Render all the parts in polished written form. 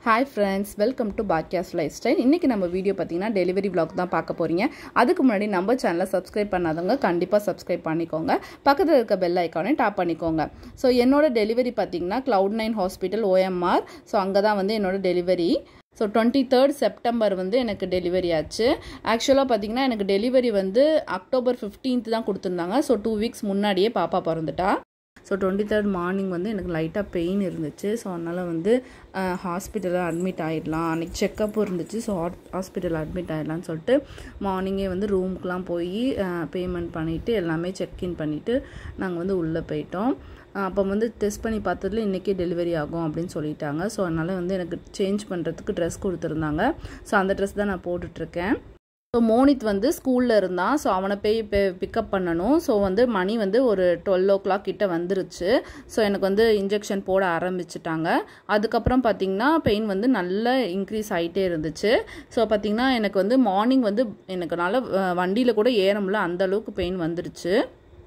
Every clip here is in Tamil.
Hi friends, welcome to Backyard's Lifestyle. இன்னைக்கு நம்ம வீடியோ பாத்தீங்கன்னா டெலிவரி vlog தான் பார்க்க போறீங்க. அதுக்கு முன்னாடி நம்ம சேனலை சப்ஸ்கிரைப் பண்ணாதவங்க கண்டிப்பா சப்ஸ்கிரைப் பண்ணிக்கோங்க. பக்கத்துல இருக்க பெல் ஐகானை டாப் பண்ணிக்கோங்க. சோ என்னோட டெலிவரி பாத்தீங்கன்னா cloudnine ஹாஸ்பிடல் OMR. சோ அங்க தான் வந்து என்னோட டெலிவரி. So 23rd September வந்து எனக்கு டெலிவரி ஆச்சு. ஆக்சுவலா பாத்தீங்கன்னா எனக்கு டெலிவரி வந்து October 15th தான் கொடுத்திருந்தாங்க. So 2 weeks முன்னாடியே பாப்பா பிறந்துட்டா. So 23rd மார்னிங் வந்து எனக்கு லைட்டாக பெயின் இருந்துச்சு. ஸோ அதனால் வந்து ஹாஸ்பிட்டலில் அட்மிட் ஆகிடலாம். அன்றைக்கி செக்கப் இருந்துச்சு. ஸோ ஹாஸ்பிட்டலில் அட்மிட் ஆகிடலான்னு சொல்லிட்டு மார்னிங்கே வந்து ரூமுக்கெலாம் போய் பேமெண்ட் பண்ணிவிட்டு எல்லாமே செக்இன் பண்ணிவிட்டு நாங்கள் வந்து உள்ளே போயிட்டோம். அப்போ வந்து டெஸ்ட் பண்ணி பார்த்ததுல இன்றைக்கே டெலிவரி ஆகும் அப்படின்னு சொல்லிட்டாங்க. ஸோ அதனால் வந்து எனக்கு சேஞ்ச் பண்ணுறதுக்கு ட்ரெஸ் கொடுத்துருந்தாங்க. ஸோ அந்த ட்ரெஸ் தான் நான் போட்டுட்ருக்கேன். ஸோ மோனித் வந்து ஸ்கூலில் இருந்தான். ஸோ அவனை போய் பிக்கப் பண்ணணும். ஸோ வந்து மணி வந்து ஒரு 12 o'clock கிட்ட வந்துருச்சு. ஸோ எனக்கு வந்து இன்ஜெக்ஷன் போட ஆரம்பிச்சிட்டாங்க. அதுக்கப்புறம் பார்த்திங்கன்னா பெயின் வந்து நல்லா இன்க்ரீஸ் ஆகிட்டே இருந்துச்சு. ஸோ பார்த்திங்கன்னா எனக்கு வந்து மார்னிங் வந்து எனக்கு நல்லா வண்டியில் கூட ஏற முடியல, அந்தளவுக்கு பெயின் வந்துருச்சு.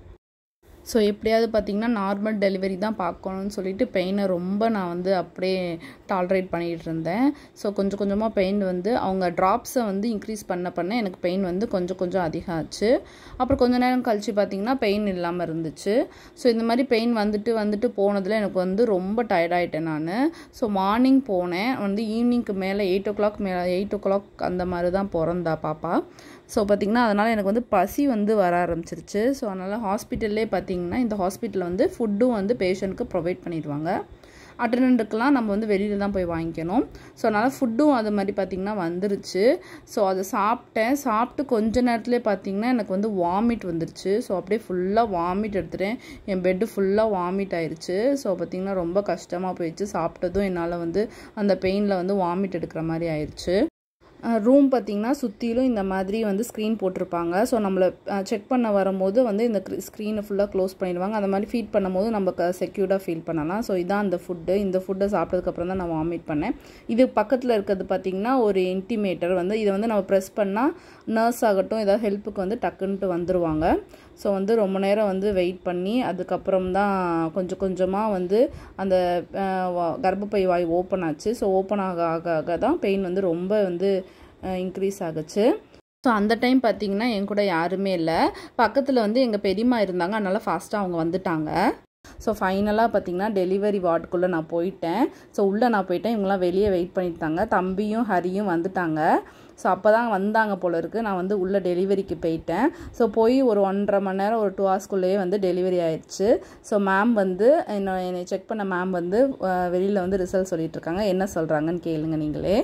ஸோ எப்படியாவது பார்த்திங்கன்னா நார்மல் டெலிவரி தான் பார்க்கணுன்னு சொல்லிட்டு பெயினை ரொம்ப நான் வந்து அப்படியே டாலரேட் பண்ணிகிட்டு இருந்தேன். ஸோ கொஞ்சம் கொஞ்சமாக பெயின் வந்து அவங்க ட்ராப்ஸை வந்து இன்க்ரீஸ் பண்ண எனக்கு பெயின் வந்து கொஞ்சம் அதிகம் ஆச்சு. அப்புறம் கொஞ்சம் நேரம் கழித்து பார்த்திங்கன்னா பெயின் இல்லாமல் இருந்துச்சு. ஸோ இந்த மாதிரி பெயின் வந்துட்டு போனதில் எனக்கு வந்து ரொம்ப டயர்டாயிட்டேன் நான். ஸோ மார்னிங் போனேன் வந்து ஈவினிங்க்கு மேலே 8 o'clock அந்த மாதிரி தான் பிறந்தா பாப்பா. ஸோ பார்த்திங்கன்னா அதனால் எனக்கு வந்து பசி வந்து வர ஆரம்பிச்சிருச்சு. ஸோ அதனால் ஹாஸ்பிட்டல்லே பார்த்திங்கன்னா இந்த ஹாஸ்பிட்டலில் வந்து ஃபுட்டும் வந்து பேஷண்ட்க்கு ப்ரொவைட் பண்ணிடுவாங்க. அட்டெண்டன்ட்டுக்கெலாம் நம்ம வந்து வெளியில் தான் போய் வாங்கிக்கணும். ஸோ அதனால் ஃபுட்டும் அது மாதிரி பார்த்திங்கன்னா வந்துருச்சு. ஸோ அதை சாப்பிட்டு கொஞ்ச நேரத்துலேயே பார்த்திங்கன்னா எனக்கு வந்து வாமிட் வந்துருச்சு. ஸோ அப்படியே ஃபுல்லாக வாமிட் எடுத்துட்டேன். என் பெட்டு ஃபுல்லாக வாமிட் ஆயிடுச்சு. ஸோ பார்த்திங்கன்னா ரொம்ப கஷ்டமாக போயிடுச்சு. சாப்பிட்டதும் என்னால் வந்து அந்த பெயினில் வந்து வாமிட் எடுக்கிற மாதிரி ஆயிடுச்சு. ரூம் பார்த்திங்கன்னா சுற்றிலும் இந்த மாதிரி வந்து ஸ்க்ரீன் போட்டிருப்பாங்க. ஸோ நம்மளை செக் பண்ண வரும்போது வந்து இந்த ஸ்க்ரீனை ஃபுல்லாக க்ளோஸ் பண்ணிடுவாங்க. அந்த மாதிரி ஃபீட் பண்ணும்போது நம்ம செக்யூர்டாக ஃபீல் பண்ணலாம். ஸோ இதான் அந்த இந்த ஃபுட்டை சாப்பிட்டதுக்கப்புறம் தான் நான் வாமிட் பண்ணேன். இது பக்கத்தில் இருக்கிறது பார்த்திங்கன்னா ஒரு இன்டிமேட்டர் வந்து இதை வந்து நம்ம ப்ரெஸ் பண்ணால் நர்ஸ் ஆகட்டும் ஏதாவது ஹெல்ப்புக்கு வந்து டக்குன்ட்டு வந்துடுவாங்க. ஸோ வந்து ரொம்ப நேரம் வந்து வெயிட் பண்ணி அதுக்கப்புறம் தான் கொஞ்சமாக வந்து அந்த கர்ப்பப்பை வாய் ஓப்பன் ஆச்சு. ஸோ ஓப்பன் ஆக தான் பெயின் வந்து ரொம்ப வந்து இன்க்ரீஸ் ஆகுச்சு. ஸோ அந்த டைம் பார்த்திங்கன்னா என் கூட யாருமே இல்லை. பக்கத்தில் வந்து எங்கள் பெரியம்மா இருந்தாங்க. அதனால் ஃபாஸ்ட்டாக அவங்க வந்துட்டாங்க. ஸோ ஃபைனலாக பார்த்திங்கன்னா டெலிவரி வார்டுக்குள்ளே நான் போயிட்டேன். ஸோ உள்ளே நான் போயிட்டேன். இவங்களாம் வெளியே வெயிட் பண்ணிட்டாங்க. தம்பியும் ஹரியும் வந்துட்டாங்க. ஸோ அப்போ தான் வந்தாங்க போல இருக்குது. நான் வந்து உள்ளே டெலிவரிக்கு போயிட்டேன். ஸோ போய் ஒரு 1.5 மணி நேரம் ஒரு 2 hours வந்து டெலிவரி ஆயிடுச்சு. ஸோ மேம் வந்து என்னை செக் பண்ண மேம் வந்து வெளியில் வந்து ரிசல்ட் சொல்லிட்டு இருக்காங்க. என்ன சொல்கிறாங்கன்னு கேளுங்க நீங்களே.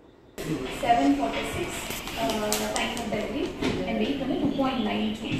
7:46 time of delivery and weight வந்து 2.92.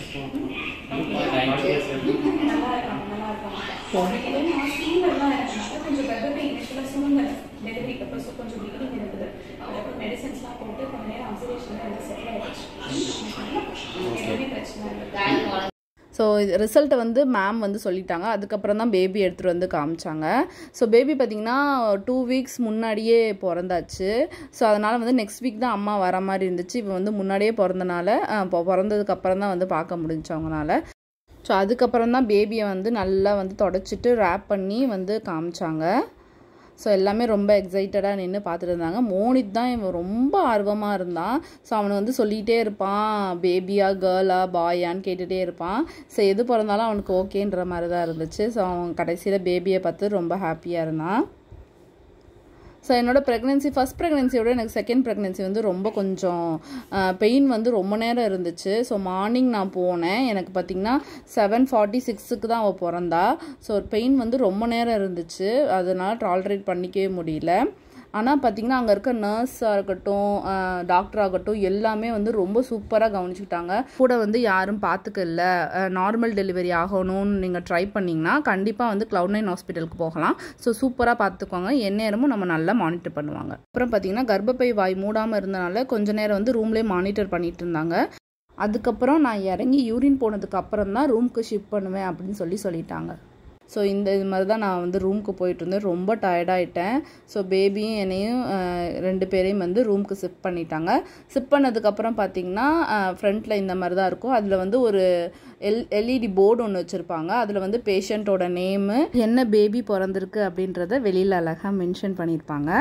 நல்லா இருக்காங்க. ஏன்னா ஸ்கீமெல்லாம் இருந்தனால கொஞ்சம் கர்ப்பப்பை இனிஷியலாக சூழ்நிலை டெலிவரிக்கு அப்புறம் கொஞ்சம் ப்ளீடிங் இருந்தது. அதுக்கப்புறம் மெடிசன்ஸ்லாம் போட்டு கொஞ்சம் நேரம் அப்சர்வேஷனில் வந்து செட்டில் ஆகிடுச்சு. எதுவுமே பிரச்சனை இல்லை. ஸோ ரிசல்ட்டை வந்து மேம் வந்து சொல்லிட்டாங்க. அதுக்கப்புறம் தான் பேபி எடுத்துகிட்டு வந்து காமிச்சாங்க. ஸோ பேபி பார்த்திங்கன்னா 2 weeks முன்னாடியே பிறந்தாச்சு. ஸோ அதனால் வந்து நெக்ஸ்ட் வீக் தான் அம்மா வர மாதிரி இருந்துச்சு. இப்போ வந்து முன்னாடியே பிறந்தனால பிறந்ததுக்கப்புறம் தான் வந்து பார்க்க முடிஞ்சு அவங்களால. ஸோ அதுக்கப்புறம் தான் பேபியை வந்து நல்லா வந்து தொடச்சிட்டு ரேப் பண்ணி வந்து காமிச்சாங்க. ஸோ எல்லாமே ரொம்ப எக்ஸைட்டடாக நின்று பார்த்துட்டு இருந்தாங்க. மோனித் தான் இவன் ரொம்ப ஆர்வமாக இருந்தான். ஸோ அவனை வந்து சொல்லிகிட்டே இருப்பான், பேபியா கேர்ளா பாயான்னு கேட்டுகிட்டே இருப்பான். ஸோ எது பிறந்தாலும் அவனுக்கு ஓகேன்ற மாதிரி தான் இருந்துச்சு. ஸோ அவன் கடைசியில் பேபியை பார்த்து ரொம்ப ஹாப்பியாக இருந்தான். ஸோ என்னோடய ஃபஸ்ட் ப்ரெக்னென்சியோட எனக்கு செகண்ட் ப்ரெக்னென்சி வந்து ரொம்ப கொஞ்சம் பெயின் வந்து ரொம்ப நேரம் இருந்துச்சு. ஸோ மார்னிங் நான் போனேன். எனக்கு பார்த்திங்கன்னா 7:46 தான் அவள் பிறந்தா. ஸோ பெயின் வந்து ரொம்ப நேரம் இருந்துச்சு. அதனால் டாலரேட் பண்ணிக்கவே முடியல. ஆனால் பார்த்திங்கன்னா அங்கே இருக்க நர்ஸாக இருக்கட்டும் டாக்டர் ஆகட்டும் எல்லாமே வந்து ரொம்ப சூப்பராக கவனிச்சுக்கிட்டாங்க. கூட வந்து யாரும் பார்த்துக்கல. நார்மல் டெலிவரி ஆகணும்னு நீங்கள் ட்ரை பண்ணிங்கன்னா கண்டிப்பாக வந்து cloudnine ஹாஸ்பிட்டலுக்கு போகலாம். ஸோ சூப்பராக பார்த்துக்குவாங்க. எந்நேரமும் நம்ம நல்லா மானிட்டர் பண்ணுவாங்க. அப்புறம் பார்த்திங்கன்னா கர்ப்பப்பை வாய் மூடாமல் இருந்தனால கொஞ்ச நேரம் வந்து ரூம்லேயே மானிட்டர் பண்ணிகிட்டு இருந்தாங்க. அதுக்கப்புறம் நான் இறங்கி யூரின் போனதுக்கு அப்புறம் தான் ரூமுக்கு ஷிஃப்ட் பண்ணுவேன் அப்படின்னு சொல்லிட்டாங்க. ஸோ இது மாதிரி தான் நான் வந்து ரூமுக்கு போயிட்டு இருந்தேன். ரொம்ப டயர்டாயிட்டேன். ஸோ பேபியும் என்னையும் 2 பேரையும் வந்து ரூமுக்கு ஷிஃப்ட் பண்ணிட்டாங்க. ஷிஃப்ட் பண்ணதுக்கப்புறம் பார்த்திங்கன்னா ஃப்ரண்ட்டில் இந்த மாதிரி தான் இருக்கும். அதில் வந்து ஒரு LED போர்டு ஒன்று வச்சுருப்பாங்க. அதில் வந்து பேஷண்ட்டோட நேமு என்ன பேபி பிறந்திருக்கு அப்படின்றத வெளியில் அழகாக மென்ஷன் பண்ணியிருப்பாங்க.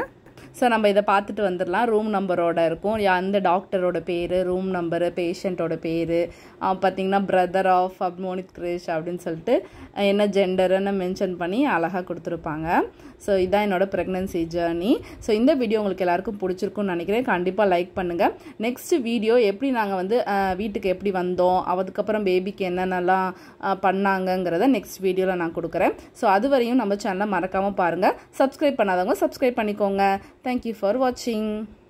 ஸோ நம்ம இதை பார்த்துட்டு வந்துடலாம். ரூம் நம்பரோட இருக்கும், அந்த டாக்டரோட பேர், ரூம் நம்பரு, பேஷண்ட்டோட பேர், பார்த்திங்கன்னா பிரதர் ஆஃப் மோனித் கிரேஷ் அப்படின்னு சொல்லிட்டு என்ன ஜெண்டருன்னு மென்ஷன் பண்ணி அழகாக கொடுத்துருப்பாங்க. ஸோ இதான் என்னோட ப்ரெக்னன்சி ஜேர்னி. ஸோ இந்த வீடியோ உங்களுக்கு எல்லாருக்கும் பிடிச்சிருக்குன்னு நினைக்கிறேன். கண்டிப்பாக லைக் பண்ணுங்கள். நெக்ஸ்ட் வீடியோ எப்படி நாங்கள் வந்து வீட்டுக்கு எப்படி வந்தோம், அதுக்கப்புறம் பேபிக்கு என்னென்னலாம் பண்ணாங்கங்கிறத நெக்ஸ்ட் வீடியோவில் நான் கொடுக்குறேன். ஸோ அது வரையும் நம்ம சேனலை மறக்காமல் பாருங்கள். சப்ஸ்கிரைப் பண்ணாதவங்க சப்ஸ்கிரைப் பண்ணிக்கோங்க. தேங்க்யூ ஃபார் வாட்சிங்.